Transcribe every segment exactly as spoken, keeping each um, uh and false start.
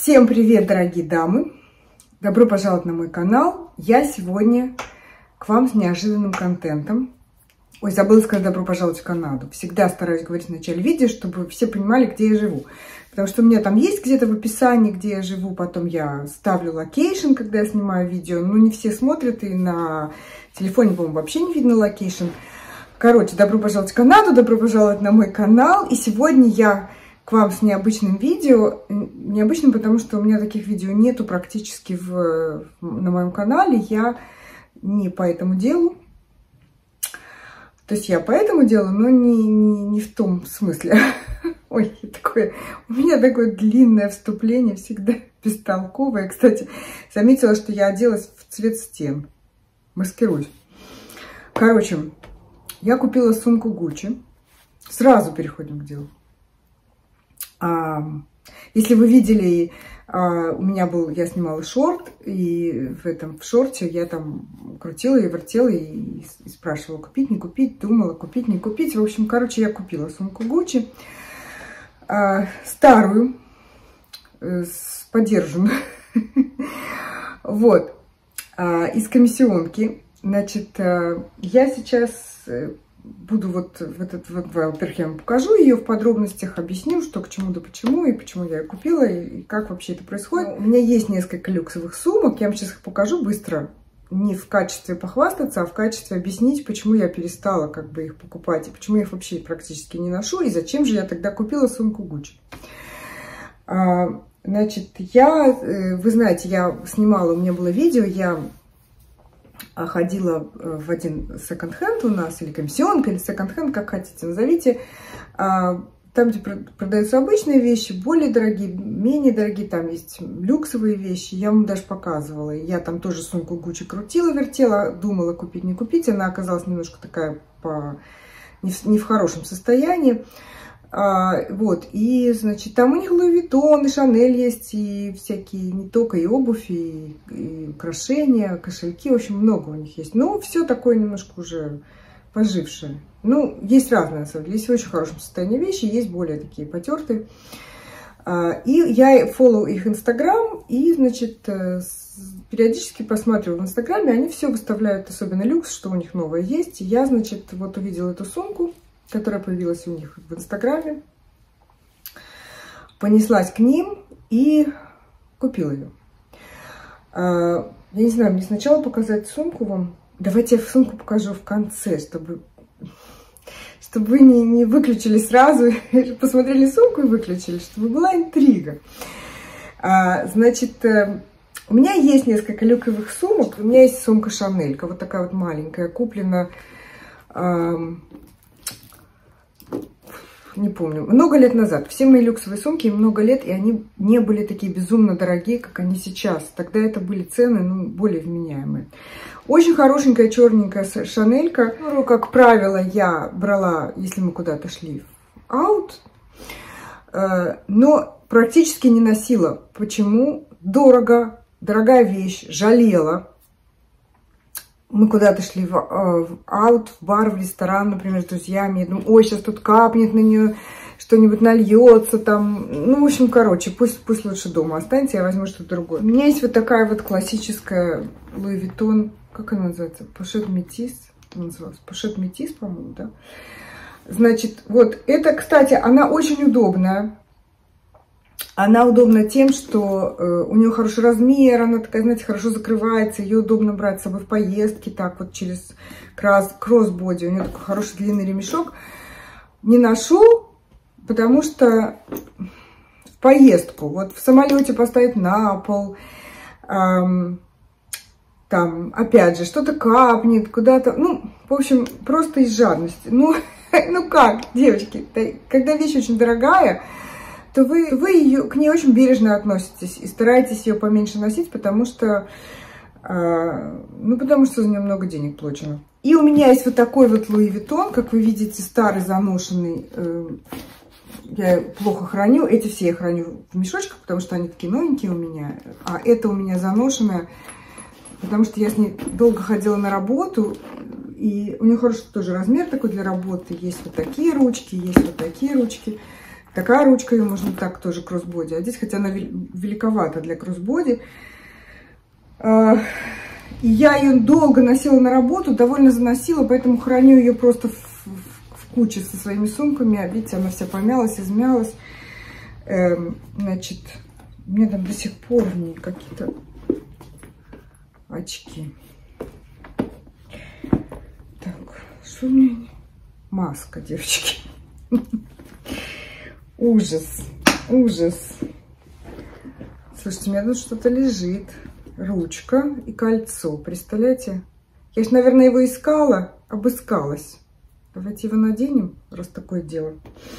Всем привет, дорогие дамы! Добро пожаловать на мой канал. Я сегодня к вам с неожиданным контентом. Ой, забыла сказать добро пожаловать в Канаду. Всегда стараюсь говорить в начале видео, чтобы все понимали, где я живу. Потому что у меня там есть где-то в описании, где я живу. Потом я ставлю локейшн, когда я снимаю видео. Но не все смотрят, и на телефоне, по-моему, вообще не видно локейшн. Короче, добро пожаловать в Канаду, добро пожаловать на мой канал. И сегодня я к вам с необычным видео. Необычным, потому что у меня таких видео нету практически в, на моем канале. Я не по этому делу. То есть я по этому делу, но не, не, не в том смысле. Ой, такое, у меня такое длинное вступление, всегда бестолковое. Кстати, заметила, что я оделась в цвет стен. Маскируюсь. Короче, я купила сумку Гуччи. Сразу переходим к делу. А, если вы видели, а, у меня был, я снимала шорт, и в этом в шорте я там крутила и вертела, и, и спрашивала, купить, не купить, думала, купить, не купить. В общем, короче, я купила сумку Гуччи, а, старую, с подержанную, вот, а, из комиссионки. Значит, я сейчас буду вот в этот, во-первых, я вам покажу ее в подробностях, объясню, что к чему да почему, и почему я ее купила, и как вообще это происходит. У меня есть несколько люксовых сумок, я вам сейчас их покажу быстро, не в качестве похвастаться, а в качестве объяснить, почему я перестала как бы их покупать, и почему я их вообще практически не ношу, и зачем же я тогда купила сумку Гуччи. Значит, я, вы знаете, я снимала, у меня было видео, я ходила в один секонд-хенд у нас, или комиссионка, или секонд-хенд, как хотите, назовите. Там, где продаются обычные вещи, более дорогие, менее дорогие, там есть люксовые вещи. Я вам даже показывала. Я там тоже сумку Гуччи крутила, вертела, думала купить, не купить. Она оказалась немножко такая по... не, в, не в хорошем состоянии. А, вот, и, значит, там у них Луи Виттон, и Шанель есть, и всякие, не только и обувь, и, и украшения, кошельки, в общем, много у них есть. Но все такое немножко уже пожившее. Ну, есть разные, на самом деле, есть в очень хорошем состоянии вещи, есть более такие потертые. А, и я фоллоу их Инстаграм, и, значит, периодически посматриваю в Инстаграме, они все выставляют, особенно люкс, что у них новое есть. И я, значит, вот увидела эту сумку, которая появилась у них в Инстаграме, понеслась к ним и купила ее. Я не знаю, мне сначала показать сумку вам. Давайте я сумку покажу в конце, чтобы, чтобы вы не, не выключили сразу, посмотрели сумку и выключили, чтобы была интрига. Значит, у меня есть несколько люковых сумок. У меня есть сумка Шанелька, вот такая вот маленькая, куплена... не помню, много лет назад. Все мои люксовые сумки много лет, и они не были такие безумно дорогие, как они сейчас. Тогда это были цены, ну, более вменяемые. Очень хорошенькая черненькая Шанелька, которую, как правило, я брала, если мы куда-то шли в аут, но практически не носила. Почему? Дорого, дорогая вещь, жалела. Мы куда-то шли в, в аут, в бар, в ресторан, например, с друзьями. Я думаю, ой, сейчас тут капнет на нее, что-нибудь нальется там. Ну, в общем, короче, пусть, пусть лучше дома останется, я возьму что-то другое. У меня есть вот такая вот классическая Луи Виттон, как она называется? Пошет Метис, называлась. Пошет Метис, по-моему, да. Значит, вот это, кстати, она очень удобная. Она удобна тем, что э, у нее хороший размер, она такая, знаете, хорошо закрывается, ее удобно брать с собой в поездки, так вот через кроссбоди. У нее такой хороший длинный ремешок. Не ношу, потому что в поездку, вот в самолете поставить на пол, эм, там, опять же, что-то капнет, куда-то, ну, в общем, просто из жадности. Ну, ну как, девочки, когда вещь очень дорогая, то вы, вы ее, к ней очень бережно относитесь и стараетесь ее поменьше носить, потому что, э, ну, потому что за нее много денег получено. И у меня есть вот такой вот Луи Виттон, как вы видите, старый, заношенный. Э, я плохо храню. Эти все я храню в мешочках, потому что они такие новенькие у меня. А это у меня заношенная, потому что я с ней долго ходила на работу. И у нее хороший тоже размер такой для работы. Есть вот такие ручки, есть вот такие ручки. Такая ручка, ее можно так тоже кроссбоди одеть, хотя она великовата для кроссбоди. И я ее долго носила на работу, довольно заносила, поэтому храню ее просто в, в, в куче со своими сумками. А видите, она вся помялась, измялась. Эм, значит, у меня там до сих пор в ней какие-то очки. Так, что у меня? Маска, девочки. Ужас, ужас. Слушайте, у меня тут что-то лежит. Ручка и кольцо. Представляете? Я же, наверное, его искала, обыскалась. Давайте его наденем, раз такое дело.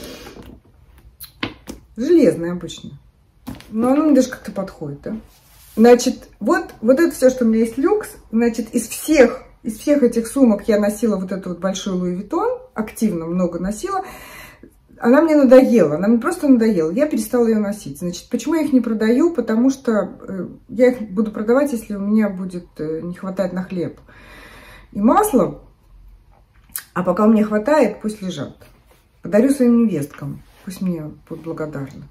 Железное обычно. Но оно мне даже как-то подходит, да? Значит, вот, вот это все, что у меня есть люкс. Значит, из всех, из всех этих сумок я носила вот эту вот большую Луи Виттон. Активно много носила. Она мне надоела, она мне просто надоела. Я перестала ее носить. Значит, почему я их не продаю? Потому что я их буду продавать, если у меня будет не хватать на хлеб и масло. А пока у меня хватает, пусть лежат. Подарю своим невесткам. Пусть мне будут благодарны.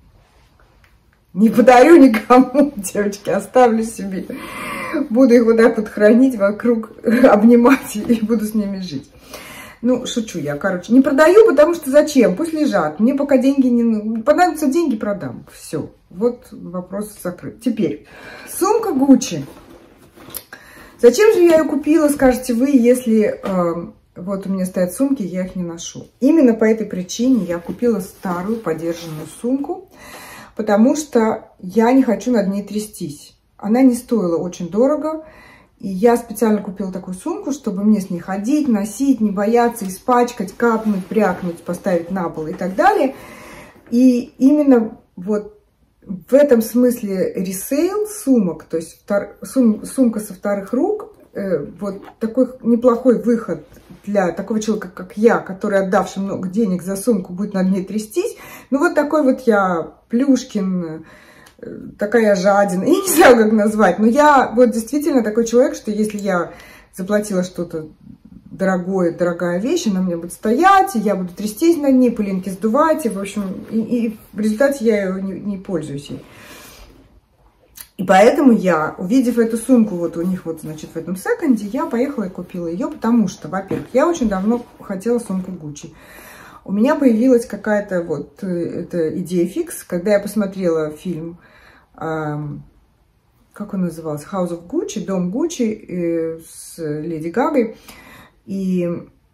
Не подарю никому, девочки, оставлю себе. Буду их вот так вот хранить вокруг, обнимать и буду с ними жить. Ну, шучу я, короче. Не продаю, потому что зачем? Пусть лежат. Мне пока деньги не... Понадобятся деньги, продам. Все. Вот вопрос закрыт. Теперь, сумка Гуччи. Зачем же я ее купила, скажете вы, если... Э, вот у меня стоят сумки, я их не ношу. Именно по этой причине я купила старую подержанную сумку, потому что я не хочу над ней трястись. Она не стоила очень дорого. И я специально купила такую сумку, чтобы мне с ней ходить, носить, не бояться, испачкать, капнуть, брякнуть, поставить на пол и так далее. И именно вот в этом смысле ресейл сумок, то есть втор, сум, сумка со вторых рук, э, вот такой неплохой выход для такого человека, как я, который, отдавший много денег за сумку, будет над ней трястись. Ну вот такой вот я Плюшкин, такая жадина, я не знаю, как назвать, но я вот действительно такой человек, что если я заплатила что-то дорогое, дорогая вещь, она у меня будет стоять, и я буду трястись над ней, пылинки сдувать, и, в общем, и, и в результате я ее не, не пользуюсь ей. И поэтому я, увидев эту сумку, вот у них вот, значит, в этом секонде, я поехала и купила ее, потому что, во-первых, я очень давно хотела сумку Гуччи. У меня появилась какая-то вот эта идея фикс, когда я посмотрела фильм, как он назывался, House of Gucci, Дом Гуччи с Леди Гагой. И,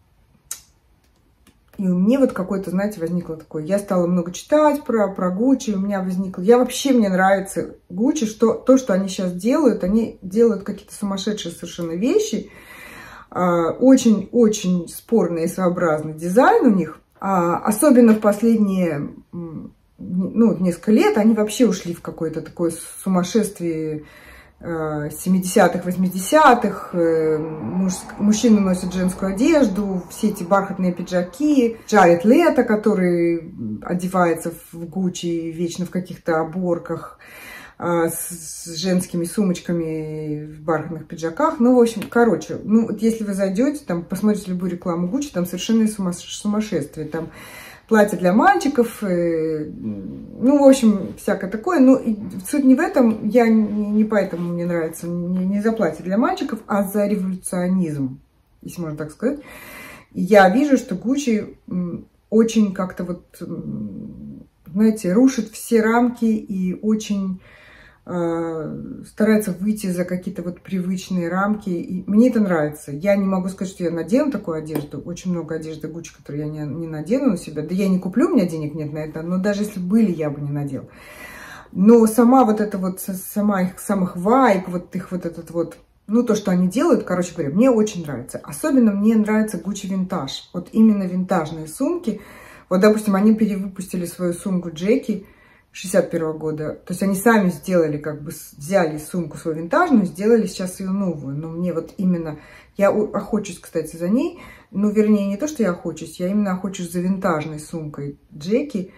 и у меня вот какой-то, знаете, возникло такое. Я стала много читать про, про Гуччи, у меня возникло... Я вообще, мне нравится Гуччи, что то, что они сейчас делают, они делают какие-то сумасшедшие совершенно вещи. Очень-очень спорный и своеобразный дизайн у них. Особенно в последние... ну, несколько лет они вообще ушли в какое-то такое сумасшествие семидесятых, восьмидесятых. Муж, мужчины носят женскую одежду, все эти бархатные пиджаки. Джаред Лето, который одевается в Гуччи вечно в каких-то оборках с женскими сумочками в бархатных пиджаках. Ну, в общем, короче, ну, вот если вы зайдете, там, посмотрите любую рекламу Гуччи, там совершенно сумасшествие. Там платья для мальчиков, ну, в общем, всякое такое. Ну, суть не в этом, я не, не поэтому мне нравится, не, не за платья для мальчиков, а за революционизм, если можно так сказать. Я вижу, что Гуччи очень как-то вот, знаете, рушит все рамки и очень старается выйти за какие-то вот привычные рамки. И мне это нравится. Я не могу сказать, что я надену такую одежду. Очень много одежды Гуччи, которую я не, не надену на себя. Да я не куплю, у меня денег нет на это. Но даже если были, я бы не надела. Но сама вот эта вот, сама их самых вайб, вот их вот этот вот, ну то, что они делают, короче говоря, мне очень нравится. Особенно мне нравится Гуччи винтаж. Вот именно винтажные сумки. Вот, допустим, они перевыпустили свою сумку Джеки шестьдесят первого года. То есть они сами сделали, как бы взяли сумку свою винтажную, сделали сейчас ее новую. Но мне вот именно, я охочусь, кстати, за ней. Ну, вернее, не то, что я охочусь, я именно охочусь за винтажной сумкой Джеки.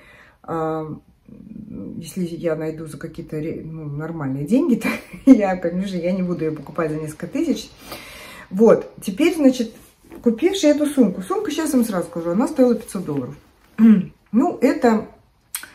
Если я найду за какие-то ну, нормальные деньги, то я, конечно, я не буду ее покупать за несколько тысяч. Вот, теперь, значит, купивши эту сумку. Сумка, сейчас я вам сразу скажу, она стоила пятьсот долларов. Ну, это...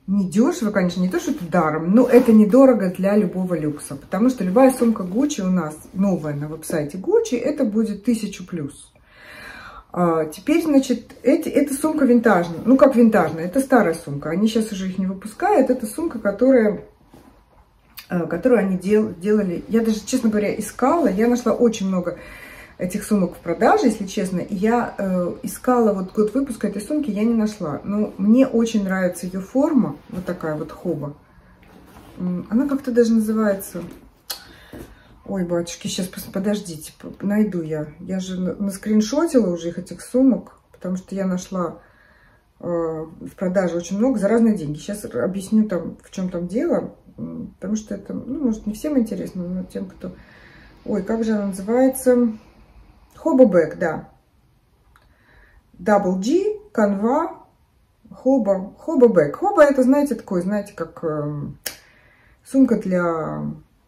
недешево, конечно, не то, что это даром, но это недорого для любого люкса. Потому что любая сумка Gucci у нас, новая на веб-сайте Gucci, это будет тысячу плюс. А теперь, значит, эти, эта сумка винтажная. Ну, как винтажная, это старая сумка. Они сейчас уже их не выпускают. Это сумка, которая, которую они дел, делали. Я даже, честно говоря, искала. Я нашла очень много этих сумок в продаже, если честно. И я э, искала вот год выпуска этой сумки, я не нашла. Но мне очень нравится ее форма. Вот такая вот хоба. Она как-то даже называется... Ой, батюшки, сейчас подождите, найду я. Я же наскриншотила уже их, этих сумок, потому что я нашла э, в продаже очень много за разные деньги. Сейчас объясню, там, в чем там дело, потому что это, ну, может, не всем интересно, но тем, кто... Ой, как же она называется? Хоба Бэг, да. Double G, Canva, Хоба, Хоба Бэг. Хоба это, знаете, такой, знаете, как э, сумка для...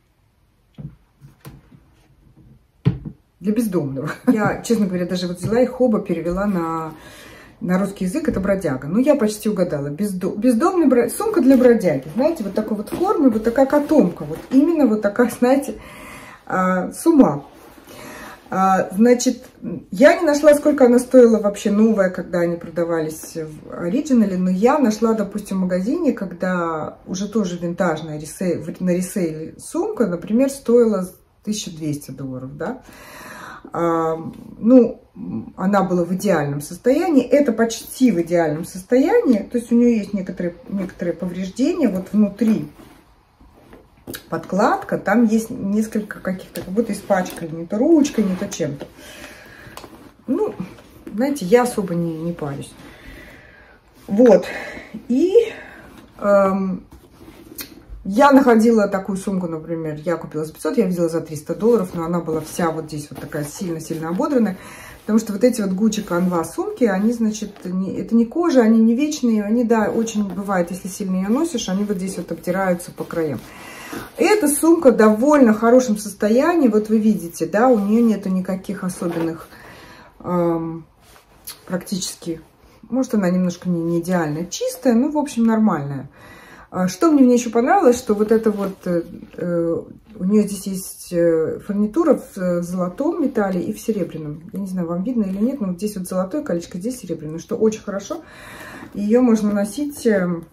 Для бездомного. Я, честно говоря, даже вот взяла и хоба перевела на, на русский язык. Это бродяга. Ну, я почти угадала. Бездом, бездомный брод... Сумка для бродяги. Знаете, вот такой вот формы, вот такая котомка. Вот именно вот такая, знаете, а, с ума. А, значит, я не нашла, сколько она стоила вообще новая, когда они продавались в оригинале. Но я нашла, допустим, в магазине, когда уже тоже винтажная ресей... на ресейле сумка, например, стоила тысяча двести долларов, да. А, ну, она была в идеальном состоянии. Это почти в идеальном состоянии. То есть у нее есть некоторые, некоторые повреждения. Вот внутри подкладка, там есть несколько каких-то, как будто испачкали не то ручкой, не то чем-то. Ну, знаете, я особо не, не парюсь. Вот. И эм, я находила такую сумку, например, я купила за пятьсот, я видела за триста долларов, но она была вся вот здесь вот такая сильно-сильно ободранная. Потому что вот эти вот Gucci Canva сумки, они, значит, не, это не кожа, они не вечные, они, да, очень бывает, если сильно ее носишь, они вот здесь вот обтираются по краям. Эта сумка в довольно хорошем состоянии, вот вы видите, да, у нее нету никаких особенных, эм, практически, может, она немножко не, не идеальная, чистая, ну, в общем, нормальная. Что мне в ней еще понравилось, что вот это вот, э, у нее здесь есть фурнитура в золотом металле и в серебряном. Я не знаю, вам видно или нет, но вот здесь вот золотое колечко, здесь серебряное, что очень хорошо. Ее можно носить с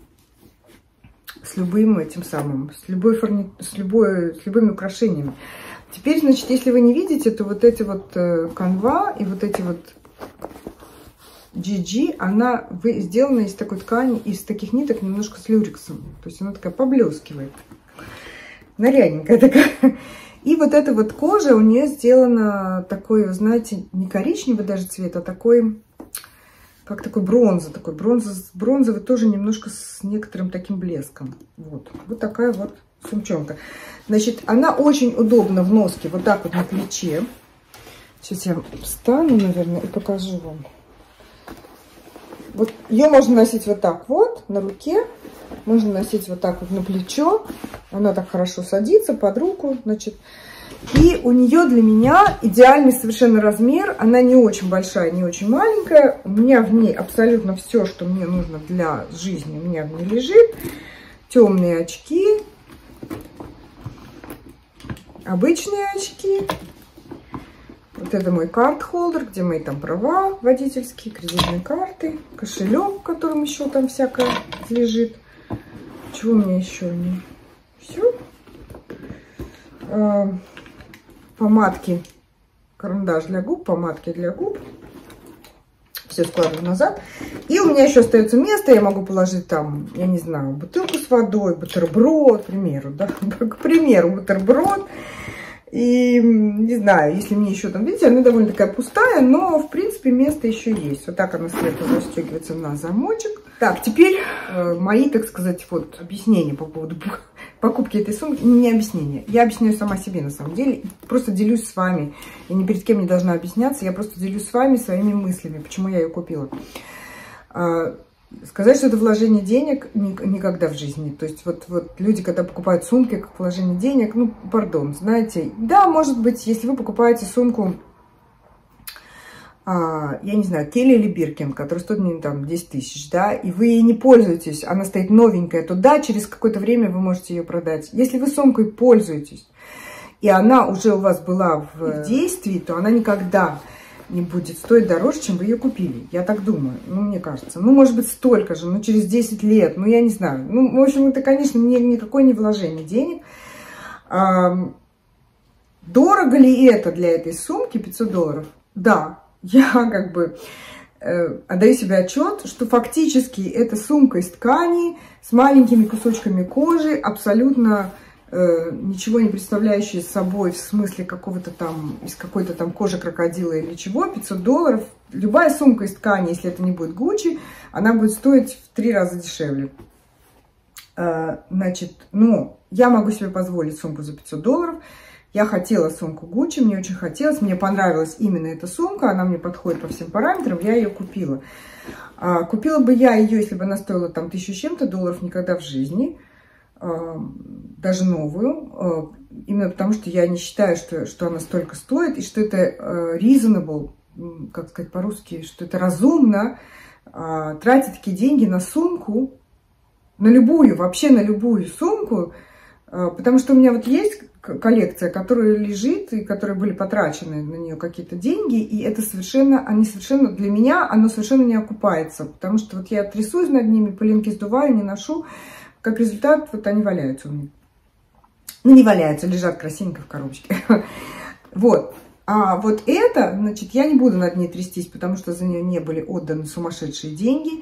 любым этим самым, с, любой фурни... с, любой... с любыми украшениями. Теперь, значит, если вы не видите, то вот эти вот Canva и вот эти вот джи джи, она сделана из такой ткани, из таких ниток, немножко с люрексом. То есть она такая поблескивает. Нарядненькая такая. И вот эта вот кожа у нее сделана такой, знаете, не коричневый даже цвет, а такой, как такой бронза. Такой бронза, бронзовый тоже немножко с некоторым таким блеском. Вот. Вот такая вот сумчонка. Значит, она очень удобна в носке вот так вот на плече. Сейчас я встану, наверное, и покажу вам. Вот ее можно носить вот так вот на руке, можно носить вот так вот на плечо. Она так хорошо садится под руку, значит. И у нее для меня идеальный совершенно размер. Она не очень большая, не очень маленькая. У меня в ней абсолютно все, что мне нужно для жизни, у меня в ней лежит. Темные очки, обычные очки. Вот это мой карт-холдер, где мои там права водительские, кредитные карты, кошелек, в котором еще там всякое лежит. Чего у меня еще не? Все. А, помадки, карандаш для губ, помадки для губ. Все складываю назад. И у меня еще остается место, я могу положить там, я не знаю, бутылку с водой, бутерброд, к примеру, да, к примеру, бутерброд. И не знаю, если мне еще там, видите, она довольно такая пустая, но в принципе место еще есть. Вот так она сверху застегивается на замочек. Так, теперь э, мои, так сказать, вот объяснения по поводу покупки этой сумки. Не объяснения, я объясняю сама себе на самом деле. Просто делюсь с вами. Я ни перед кем не должна объясняться, я просто делюсь с вами своими мыслями, почему я ее купила. Э, Сказать, что это вложение денег, никогда в жизни. То есть вот, вот люди, когда покупают сумки как вложение денег, ну, пардон, знаете, да, может быть, если вы покупаете сумку а, я не знаю, Келли или Биркин, который стоит, ну, там, десять тысяч, да, и вы ей не пользуетесь, она стоит новенькая, то да, через какое-то время вы можете ее продать. Если вы сумкой пользуетесь, и она уже у вас была в действии, то она никогда не будет стоить дороже, чем вы ее купили. Я так думаю, ну, мне кажется. Ну, может быть, столько же, ну, через десять лет, ну, я не знаю. Ну, в общем, это, конечно, ни, никакое не вложение денег. А, дорого ли это для этой сумки, пятьсот долларов? Да, я как бы э, отдаю себе отчет, что фактически эта сумка из ткани с маленькими кусочками кожи, абсолютно э, ничего не представляющая собой в смысле какого-то там, из какой-то там кожи крокодила или чего, пятьсот долларов. Любая сумка из ткани, если это не будет Гуччи, она будет стоить в три раза дешевле. Э, значит, ну, я могу себе позволить сумку за пятьсот долларов. Я хотела сумку Гуччи, мне очень хотелось, мне понравилась именно эта сумка, она мне подходит по всем параметрам, я ее купила. А, купила бы я ее, если бы она стоила там тысячу с чем-то долларов, никогда в жизни, а, даже новую, а, именно потому что я не считаю, что, что она столько стоит, и что это а, reasonable, как сказать по-русски, что это разумно а, тратить такие деньги на сумку, на любую, вообще на любую сумку, а, потому что у меня вот есть коллекция, которая лежит и которые были потрачены на нее какие-то деньги, и это совершенно, они совершенно, для меня оно совершенно не окупается, потому что вот я трясусь над ними, пылинки сдуваю, не ношу, как результат вот они валяются у меня. Ну, не валяются, лежат красивенько в коробочке. Вот. А вот это, значит, я не буду над ней трястись, потому что за нее не были отданы сумасшедшие деньги,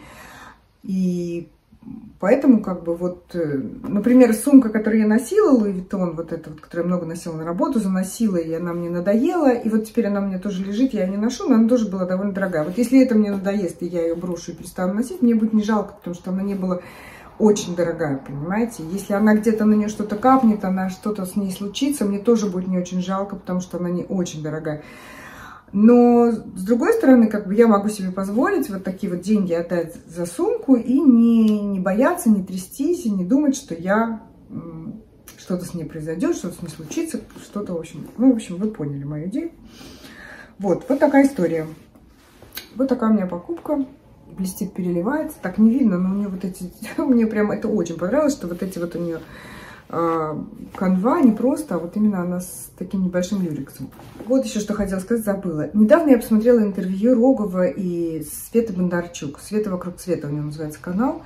и поэтому, как бы, вот, например, сумка, которую я носила, Луи Виттон, вот эта вот, которую я много носила на работу, заносила, и она мне надоела, и вот теперь она у меня тоже лежит, я ее не ношу, но она тоже была довольно дорогая. Вот если это мне надоест, и я ее брошу и перестану носить, мне будет не жалко, потому что она не была очень дорогая, понимаете? Если она где-то на нее что-то капнет, она что-то с ней случится, мне тоже будет не очень жалко, потому что она не очень дорогая. Но, с другой стороны, как бы я могу себе позволить вот такие вот деньги отдать за сумку и не, не бояться, не трястись, и не думать, что я что-то с ней произойдет, что-то с ней случится, что-то, в общем, ну, в общем, вы поняли мою идею. Вот, вот такая история. Вот такая у меня покупка. Блестит, переливается. Так не видно, но у нее вот эти, мне прям это очень понравилось, что вот эти вот у нее канва не просто, а вот именно она с таким небольшим люрексом. Вот еще что хотела сказать, забыла. Недавно я посмотрела интервью Рогова и Светы Бондарчук. «Света вокруг цвета» у него называется канал.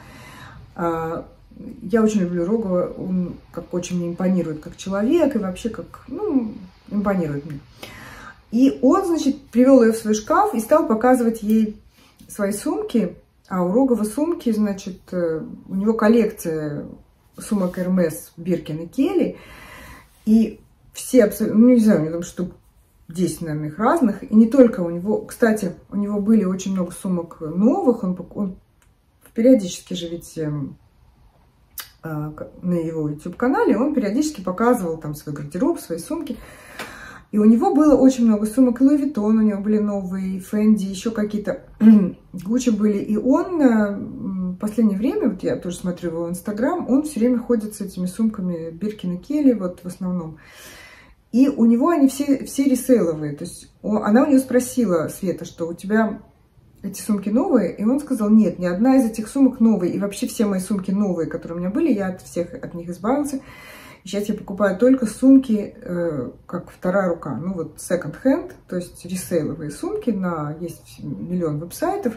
Я очень люблю Рогова, он как очень мне импонирует как человек и вообще как, ну, импонирует мне. И он, значит, привел ее в свой шкаф и стал показывать ей свои сумки. А у Рогова сумки, значит, у него коллекция сумок Hermes, Биркин и Келли. И все абсолютно, ну, не знаю, у него там штук десять, наверное, их разных. И не только у него, кстати, у него были очень много сумок новых. Он, он периодически же ведь э, на его YouTube-канале он периодически показывал там свой гардероб, свои сумки. И у него было очень много сумок. Луи Виттон у него были новые, Фенди, еще какие-то Гуччи были. И он в последнее время, вот я тоже смотрю его инстаграм, он все время ходит с этими сумками Биркин и Келли, вот в основном. И у него они все, все ресейловые. То есть он, она у него спросила, Света, что у тебя эти сумки новые? И он сказал, нет, ни одна из этих сумок новая. И вообще все мои сумки новые, которые у меня были, я от всех от них избавился. И сейчас я покупаю только сумки, э, как вторая рука, ну вот second hand, то есть ресейловые сумки, на, есть миллион веб-сайтов,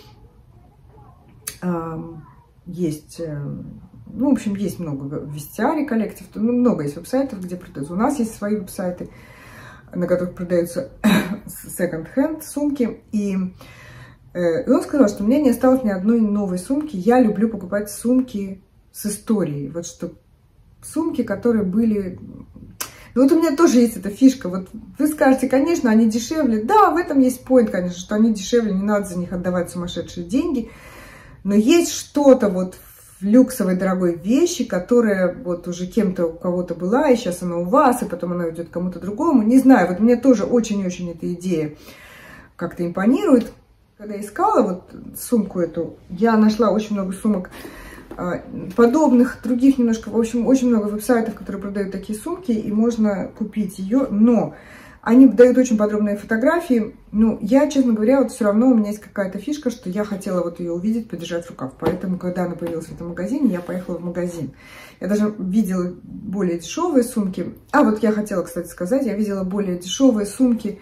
э, есть, э, ну, в общем, есть много в Vestiaire коллекций, ну, много есть веб-сайтов, где продаются. У нас есть свои веб-сайты, на которых продаются second hand сумки, и, э, и он сказал, что у меня не осталось ни одной новой сумки, я люблю покупать сумки с историей, вот что сумки, которые были... Ну, вот у меня тоже есть эта фишка. Вот вы скажете, конечно, они дешевле. Да, в этом есть поинт, конечно, что они дешевле, не надо за них отдавать сумасшедшие деньги. Но есть что-то вот в люксовой дорогой вещи, которая вот уже кем-то у кого-то была, и сейчас она у вас, и потом она уйдет кому-то другому. Не знаю, вот мне тоже очень-очень эта идея как-то импонирует. Когда я искала вот сумку эту, я нашла очень много сумок подобных, других немножко, в общем, очень много веб-сайтов, которые продают такие сумки, и можно купить ее, но Они дают очень подробные фотографии. Ну, я, честно говоря, вот все равно у меня есть какая-то фишка, что я хотела вот ее увидеть, подержать в руках. Поэтому, когда она появилась в этом магазине, я поехала в магазин. Я даже видела более дешевые сумки. А, вот я хотела, кстати, сказать, я видела более дешевые сумки,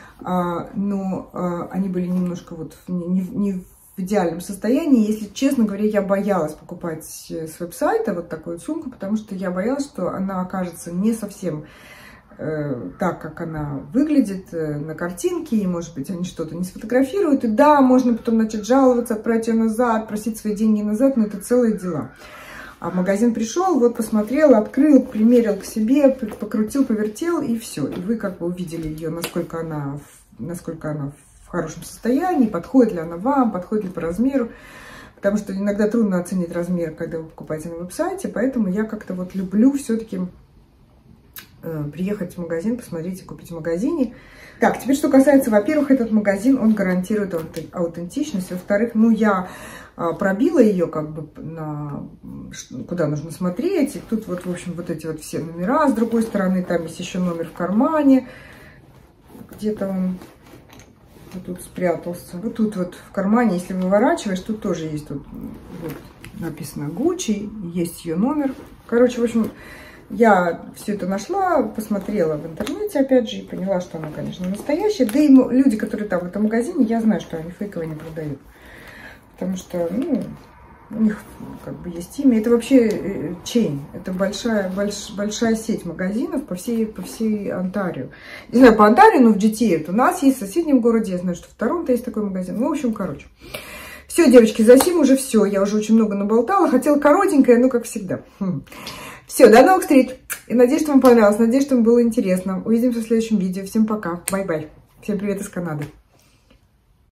но они были немножко вот не, не в идеальном состоянии. Если честно говоря, я боялась покупать с веб-сайта вот такую сумку, потому что я боялась, что она окажется не совсем э, так, как она выглядит э, на картинке, и, может быть, они что-то не сфотографируют. И да, можно потом начать жаловаться, отправить ее назад, просить свои деньги назад, но это целые дела. А в магазин пришел, вот посмотрел, открыл, примерил к себе, покрутил, повертел, и все. И вы как бы увидели ее, насколько она, насколько она в хорошем состоянии, подходит ли она вам, подходит ли по размеру. Потому что иногда трудно оценить размер, когда вы покупаете на веб-сайте. Поэтому я как-то вот люблю все-таки э, приехать в магазин, посмотреть и купить в магазине. Так, теперь что касается, во-первых, этот магазин, он гарантирует аутентичность. Во-вторых, ну я э, пробила ее как бы на куда нужно смотреть. И тут вот, в общем, вот эти вот все номера. С другой стороны, там есть еще номер в кармане. Где-то он... Вот тут спрятался. Вот тут вот в кармане, если выворачиваешь, тут тоже есть, тут вот написано Гуччи, есть ее номер. Короче, в общем, я все это нашла, посмотрела в интернете, опять же, и поняла, что она, конечно, настоящая. Да и люди, которые там в этом магазине, я знаю, что они фейковые не продают. Потому что, ну, у них как бы есть имя. Это вообще чейн. Это большая, больш, большая сеть магазинов по всей, по всей Онтарио. Не знаю, по Онтарио, но в джи ти эй это у нас есть, в соседнем городе. Я знаю, что в Торонто есть такой магазин. Ну, в общем, короче. Все, девочки, за сим уже все. Я уже очень много наболтала. Хотела коротенькое, но как всегда. Хм. Все, до новых встреч. И надеюсь, что вам понравилось. Надеюсь, что вам было интересно. Увидимся в следующем видео. Всем пока. Бай-бай. Всем привет из Канады.